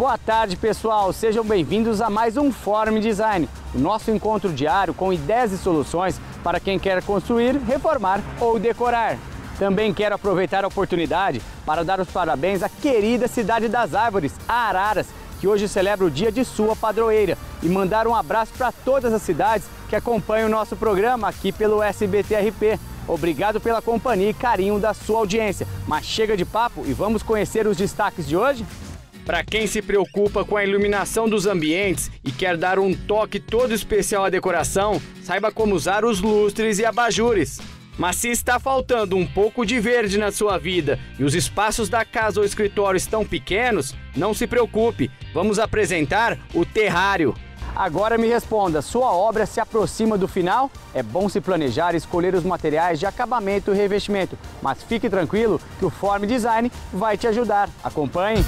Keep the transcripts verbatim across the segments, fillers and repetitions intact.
Boa tarde, pessoal! Sejam bem-vindos a mais um Forum Design, o nosso encontro diário com ideias e soluções para quem quer construir, reformar ou decorar. Também quero aproveitar a oportunidade para dar os parabéns à querida cidade das árvores, a Araras, que hoje celebra o dia de sua padroeira, e mandar um abraço para todas as cidades que acompanham o nosso programa aqui pelo S B T R P. Obrigado pela companhia e carinho da sua audiência. Mas chega de papo e vamos conhecer os destaques de hoje? Para quem se preocupa com a iluminação dos ambientes e quer dar um toque todo especial à decoração, saiba como usar os lustres e abajures. Mas se está faltando um pouco de verde na sua vida e os espaços da casa ou escritório estão pequenos, não se preocupe, vamos apresentar o terrário. Agora me responda, sua obra se aproxima do final? É bom se planejar e escolher os materiais de acabamento e revestimento, mas fique tranquilo que o Forum Design vai te ajudar. Acompanhe!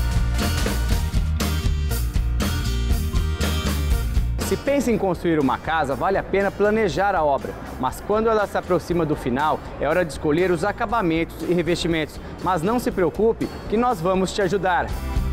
Se pensa em construir uma casa, vale a pena planejar a obra, mas quando ela se aproxima do final, é hora de escolher os acabamentos e revestimentos. Mas não se preocupe, que nós vamos te ajudar.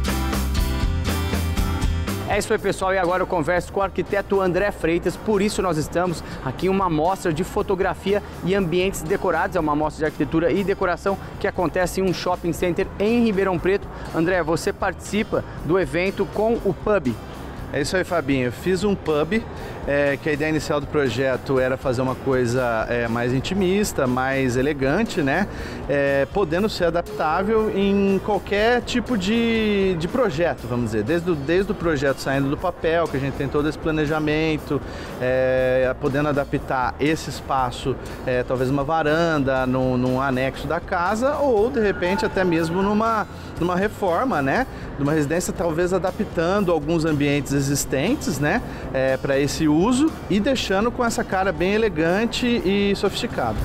É isso aí, pessoal, e agora eu converso com o arquiteto André Freitas, por isso nós estamos aqui em uma mostra de fotografia e ambientes decorados, é uma mostra de arquitetura e decoração que acontece em um shopping center em Ribeirão Preto. André, você participa do evento com o pub. É isso aí, Fabinho. Eu fiz um pub, é, que a ideia inicial do projeto era fazer uma coisa é, mais intimista, mais elegante, né? É, podendo ser adaptável em qualquer tipo de, de projeto, vamos dizer. Desde o, desde o projeto saindo do papel, que a gente tem todo esse planejamento, é, podendo adaptar esse espaço, é, talvez uma varanda, num, num anexo da casa, ou de repente até mesmo numa, numa reforma, né? De uma residência, talvez adaptando alguns ambientes existentes, né, é, para esse uso e deixando com essa cara bem elegante e sofisticada.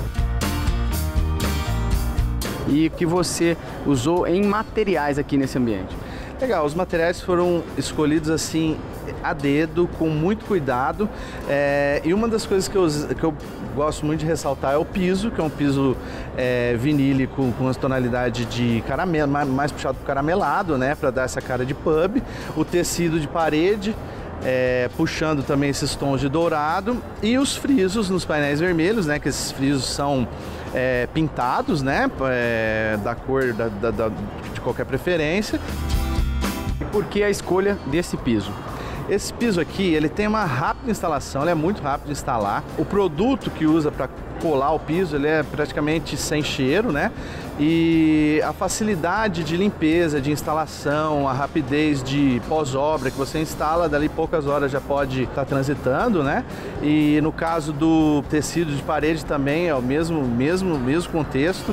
E o que você usou em materiais aqui nesse ambiente? Legal, os materiais foram escolhidos assim a dedo, com muito cuidado, é, e uma das coisas que eu, que eu gosto muito de ressaltar é o piso, que é um piso é, vinílico com essa tonalidade de caramelo, mais, mais puxado para caramelado, né, para dar essa cara de pub, o tecido de parede, É, puxando também esses tons de dourado, e os frisos nos painéis vermelhos, né, que esses frisos são é, pintados, né, é, da cor da, da, da, de qualquer preferência. E por que a escolha desse piso? Esse piso aqui, ele tem uma rápida instalação, ele é muito rápido de instalar. O produto que usa para colar o piso, ele é praticamente sem cheiro, né? E a facilidade de limpeza, de instalação, a rapidez de pós-obra, que você instala, dali poucas horas já pode estar transitando, né? E no caso do tecido de parede também é o mesmo, mesmo, mesmo contexto.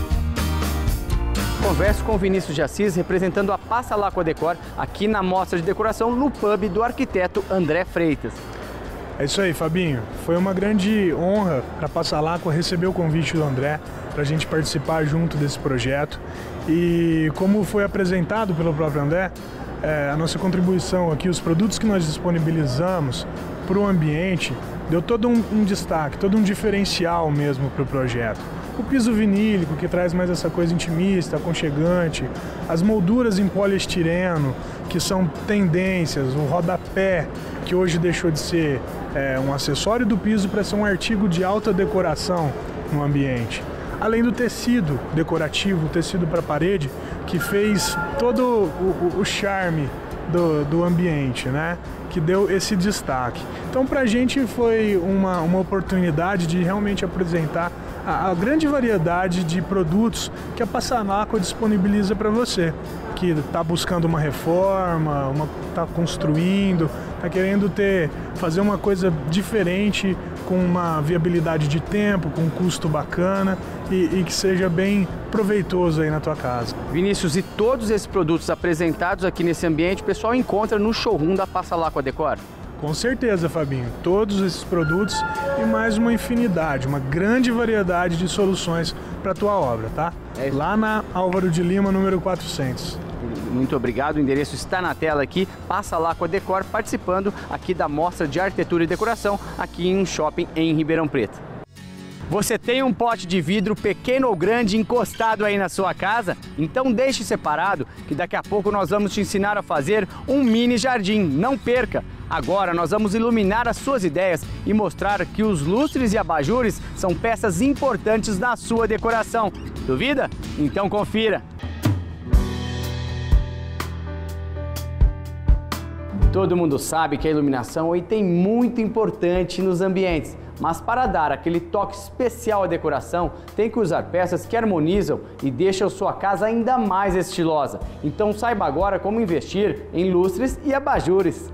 Converso com o Vinícius de Assis, representando a Passa Lá com a Decor, aqui na mostra de decoração no pub do arquiteto André Freitas. É isso aí, Fabinho. Foi uma grande honra para Passa Lá receber o convite do André para a gente participar junto desse projeto. E como foi apresentado pelo próprio André, é, a nossa contribuição aqui, os produtos que nós disponibilizamos para o ambiente, deu todo um, um destaque, todo um diferencial mesmo para o projeto. O piso vinílico, que traz mais essa coisa intimista, aconchegante, as molduras em poliestireno, que são tendências, o rodapé, que hoje deixou de ser é, um acessório do piso para ser um artigo de alta decoração no ambiente. Além do tecido decorativo, o tecido para parede, que fez todo o, o, o charme do, do ambiente, né? Que deu esse destaque. Então, para a gente foi uma, uma oportunidade de realmente apresentar a, a grande variedade de produtos que a Passanaco disponibiliza para você, que está buscando uma reforma, está construindo, está querendo ter, fazer uma coisa diferente, com uma viabilidade de tempo, com um custo bacana e, e que seja bem proveitoso aí na tua casa. Vinícius, e todos esses produtos apresentados aqui nesse ambiente, o pessoal encontra no showroom da Passa Lá com a Decor? Com certeza, Fabinho. Todos esses produtos e mais uma infinidade, uma grande variedade de soluções para a tua obra, tá? É lá na Álvaro de Lima, número quatrocentos. Muito obrigado, o endereço está na tela aqui. Passa Lá com a Decor, participando aqui da Mostra de Arquitetura e Decoração, aqui em um shopping em Ribeirão Preto. Você tem um pote de vidro pequeno ou grande encostado aí na sua casa? Então deixe separado que daqui a pouco nós vamos te ensinar a fazer um mini jardim. Não perca! Agora nós vamos iluminar as suas ideias e mostrar que os lustres e abajures são peças importantes na sua decoração. Duvida? Então confira! Todo mundo sabe que a iluminação é um item muito importante nos ambientes. Mas para dar aquele toque especial à decoração, tem que usar peças que harmonizam e deixam sua casa ainda mais estilosa. Então saiba agora como investir em lustres e abajures.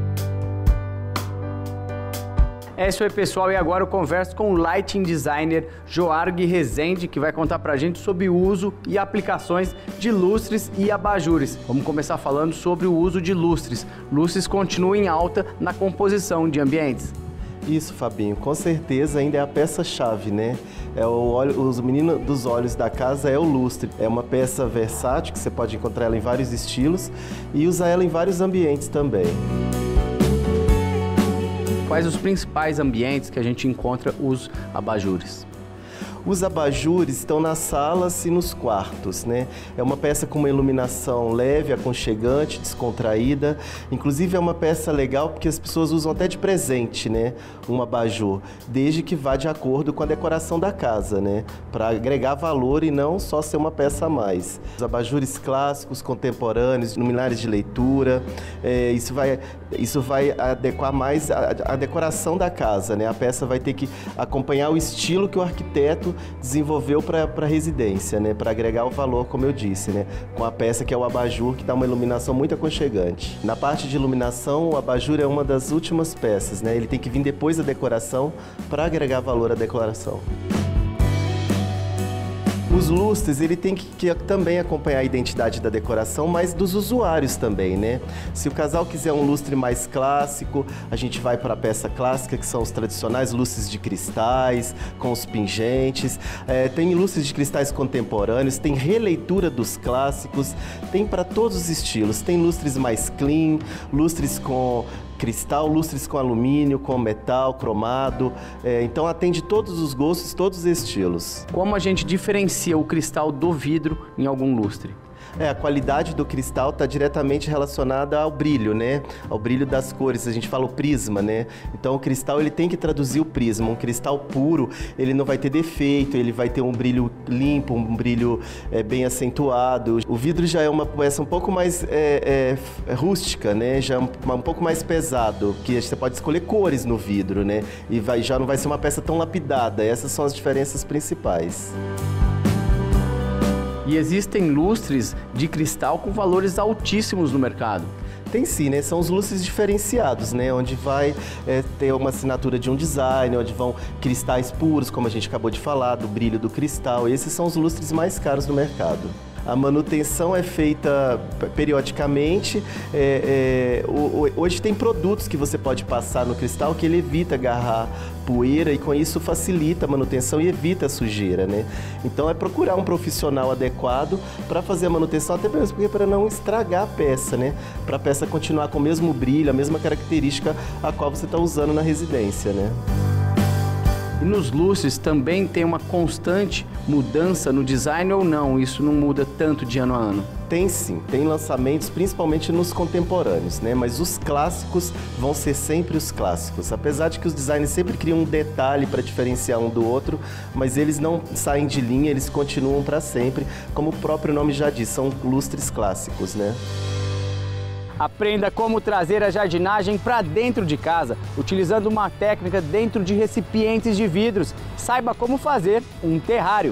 É isso aí, pessoal, e agora eu converso com o Lighting Designer Joarg Rezende, que vai contar pra gente sobre o uso e aplicações de lustres e abajures. Vamos começar falando sobre o uso de lustres. Lustres continuam em alta na composição de ambientes. Isso, Fabinho, com certeza ainda é a peça-chave, né? É o óleo, os meninos dos olhos da casa é o lustre. É uma peça versátil que você pode encontrar ela em vários estilos e usar ela em vários ambientes também. Quais os principais ambientes que a gente encontra os abajures? Os abajures estão nas salas e nos quartos, né? É uma peça com uma iluminação leve, aconchegante, descontraída. Inclusive é uma peça legal porque as pessoas usam até de presente, né? Um abajur, desde que vá de acordo com a decoração da casa, né? Para agregar valor e não só ser uma peça a mais. Os abajures clássicos, contemporâneos, luminárias de leitura, é, isso vai, isso vai adequar mais a, a decoração da casa, né? A peça vai ter que acompanhar o estilo que o arquiteto desenvolveu para a residência, né? Para agregar o valor, como eu disse, né? Com a peça que é o abajur, que dá uma iluminação muito aconchegante. Na parte de iluminação, o abajur é uma das últimas peças, né? Ele tem que vir depois da decoração para agregar valor à decoração. Os lustres, ele tem que, que também acompanhar a identidade da decoração, mas dos usuários também, né? Se o casal quiser um lustre mais clássico, a gente vai para a peça clássica, que são os tradicionais lustres de cristais, com os pingentes. É, tem lustres de cristais contemporâneos, tem releitura dos clássicos, tem para todos os estilos. Tem lustres mais clean, lustres com cristal, lustres com alumínio, com metal, cromado, é, então atende todos os gostos, todos os estilos. Como a gente diferencia o cristal do vidro em algum lustre? É, a qualidade do cristal está diretamente relacionada ao brilho, né? Ao brilho das cores, a gente fala o prisma, né? Então o cristal ele tem que traduzir o prisma. Um cristal puro, ele não vai ter defeito, ele vai ter um brilho limpo, um brilho é, bem acentuado. O vidro já é uma peça um pouco mais é, é, rústica, né? Já é um, um pouco mais pesado, que você pode escolher cores no vidro, né? E vai, já não vai ser uma peça tão lapidada. Essas são as diferenças principais. E existem lustres de cristal com valores altíssimos no mercado. Tem sim, né? São os lustres diferenciados, né? Onde vai é, ter uma assinatura de um design, onde vão cristais puros, como a gente acabou de falar, do brilho do cristal. Esses são os lustres mais caros do mercado. A manutenção é feita periodicamente. É, é, o, hoje tem produtos que você pode passar no cristal que ele evita agarrar poeira e com isso facilita a manutenção e evita a sujeira, né? Então é procurar um profissional adequado para fazer a manutenção, até mesmo porque para não estragar a peça, né? Para a peça continuar com o mesmo brilho, a mesma característica a qual você está usando na residência, né? E nos lustres também tem uma constante mudança no design ou não? Isso não muda tanto de ano a ano? Tem sim, tem lançamentos principalmente nos contemporâneos, né? Mas os clássicos vão ser sempre os clássicos. Apesar de que os designers sempre criam um detalhe para diferenciar um do outro, mas eles não saem de linha, eles continuam para sempre. Como o próprio nome já diz, são lustres clássicos, né? Aprenda como trazer a jardinagem para dentro de casa, utilizando uma técnica dentro de recipientes de vidros. Saiba como fazer um terrário.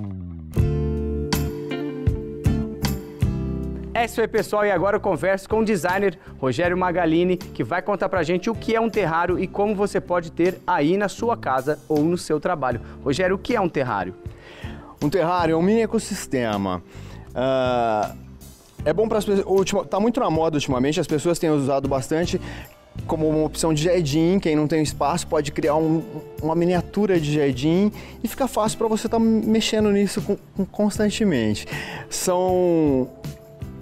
É isso aí, pessoal, e agora eu converso com o designer Rogério Magalini, que vai contar pra gente o que é um terrário e como você pode ter aí na sua casa ou no seu trabalho. Rogério, o que é um terrário? Um terrário é um mini ecossistema. Uh... É bom para as pessoas, está muito na moda ultimamente, as pessoas têm usado bastante como uma opção de jardim. Quem não tem espaço pode criar um, uma miniatura de jardim e fica fácil para você estar tá mexendo nisso com, com, constantemente. São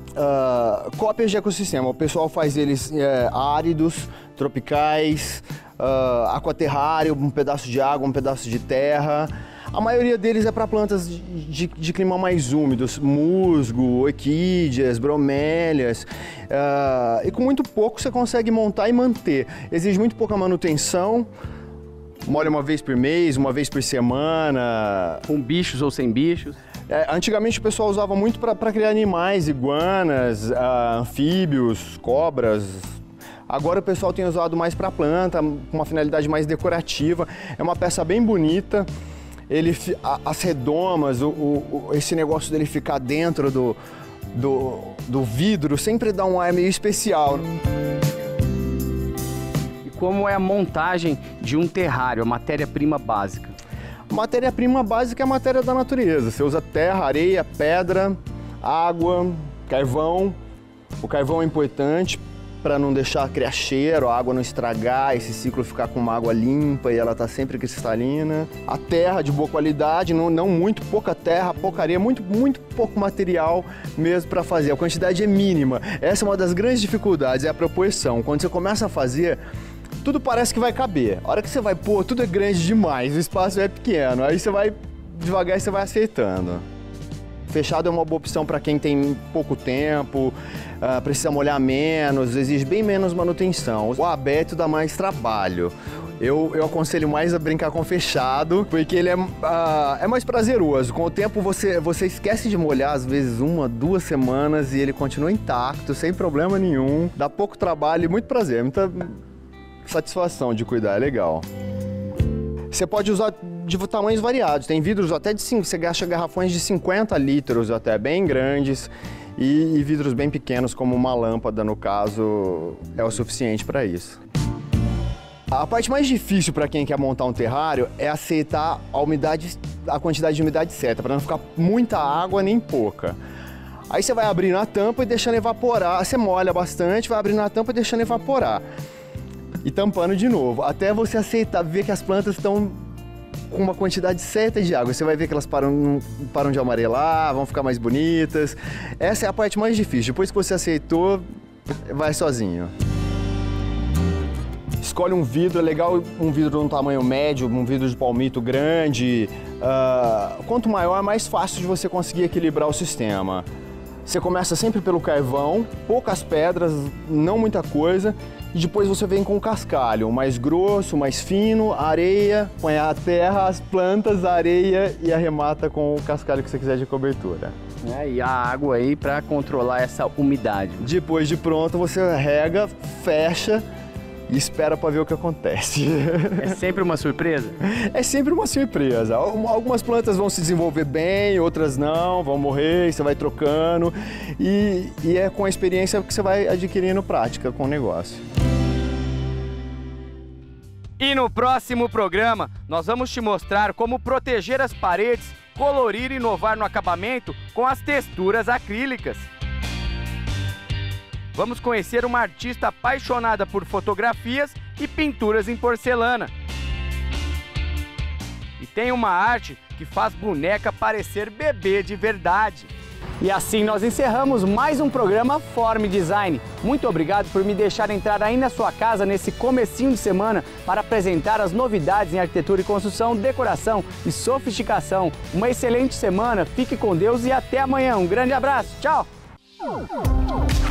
uh, cópias de ecossistema, o pessoal faz eles é, áridos, tropicais, uh, aquaterrário, um pedaço de água, um pedaço de terra. A maioria deles é para plantas de, de, de clima mais úmidos, musgo, orquídeas, bromélias. Uh, e com muito pouco você consegue montar e manter. Exige muito pouca manutenção. Molha uma vez por mês, uma vez por semana. Com bichos ou sem bichos? É, antigamente o pessoal usava muito para criar animais, iguanas, uh, anfíbios, cobras. Agora o pessoal tem usado mais para planta, com uma finalidade mais decorativa. É uma peça bem bonita. Ele, as redomas, o, o, esse negócio dele ficar dentro do, do, do vidro sempre dá um ar meio especial. E como é a montagem de um terrário, a matéria-prima básica? A matéria-prima básica é a matéria da natureza. Você usa terra, areia, pedra, água, carvão. O carvão é importante para não deixar criar cheiro, a água não estragar, esse ciclo ficar com uma água limpa e ela tá sempre cristalina. A terra de boa qualidade, não, não muito, pouca terra, pouca areia, muito, muito pouco material mesmo para fazer. A quantidade é mínima. Essa é uma das grandes dificuldades, é a proporção. Quando você começa a fazer, tudo parece que vai caber. A hora que você vai pôr, tudo é grande demais, o espaço é pequeno. Aí você vai devagar e você vai acertando. Fechado é uma boa opção para quem tem pouco tempo, uh, precisa molhar menos, exige bem menos manutenção. O aberto dá mais trabalho. Eu, eu aconselho mais a brincar com fechado, porque ele é, uh, é mais prazeroso. Com o tempo você, você esquece de molhar, às vezes uma, duas semanas, e ele continua intacto, sem problema nenhum. Dá pouco trabalho e muito prazer, muita satisfação de cuidar, é legal. Você pode usar de tamanhos variados, tem vidros até de cinco, você gasta garrafões de cinquenta litros até, bem grandes, e, e vidros bem pequenos, como uma lâmpada, no caso, é o suficiente para isso. A parte mais difícil para quem quer montar um terrário é aceitar a umidade, a quantidade de umidade certa, para não ficar muita água nem pouca. Aí você vai abrindo a tampa e deixando evaporar, você molha bastante, vai abrindo a tampa e deixando evaporar. E tampando de novo, até você aceitar, ver que as plantas estão com uma quantidade certa de água. Você vai ver que elas param, param de amarelar, vão ficar mais bonitas. Essa é a parte mais difícil. Depois que você aceitou, vai sozinho. Escolhe um vidro, é legal um vidro de um tamanho médio, um vidro de palmito grande. Uh, quanto maior, mais fácil de você conseguir equilibrar o sistema. Você começa sempre pelo carvão, poucas pedras, não muita coisa. E depois você vem com o cascalho, mais grosso, mais fino, areia, põe a terra, as plantas, a areia e arremata com o cascalho que você quiser de cobertura. É, e a água aí para controlar essa umidade. Depois de pronto, você rega, fecha e espera para ver o que acontece. É sempre uma surpresa? É sempre uma surpresa. Algumas plantas vão se desenvolver bem, outras não, vão morrer, você vai trocando. E, e é com a experiência que você vai adquirindo prática com o negócio. E no próximo programa, nós vamos te mostrar como proteger as paredes, colorir e inovar no acabamento com as texturas acrílicas. Vamos conhecer uma artista apaixonada por fotografias e pinturas em porcelana. E tem uma arte que faz boneca parecer bebê de verdade. E assim nós encerramos mais um programa Forme Design. Muito obrigado por me deixar entrar aí na sua casa nesse comecinho de semana para apresentar as novidades em arquitetura e construção, decoração e sofisticação. Uma excelente semana, fique com Deus e até amanhã. Um grande abraço, tchau!